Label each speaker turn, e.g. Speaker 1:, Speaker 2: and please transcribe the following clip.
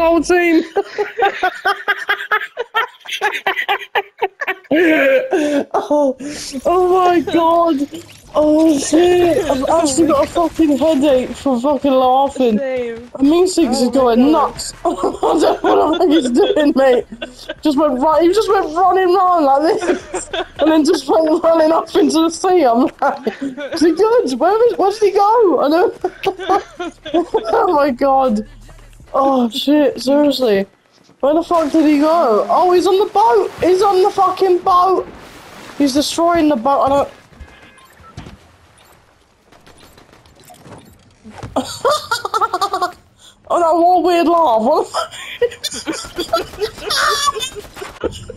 Speaker 1: whole team. Oh my god. Oh shit. I've actually got a fucking headache from fucking laughing.
Speaker 2: Same.
Speaker 1: Me Six is going nuts. I don't know what the fuck he's doing, mate. Just went right. He just went running around like this, and then just went running off into the sea. I'm like, is he good? Where did he go? I know. Oh my god. Oh shit. Seriously. Where the fuck did he go? Oh, he's on the boat. He's on the fucking boat. He's destroying the boat. I don't. Oh, that one weird laugh.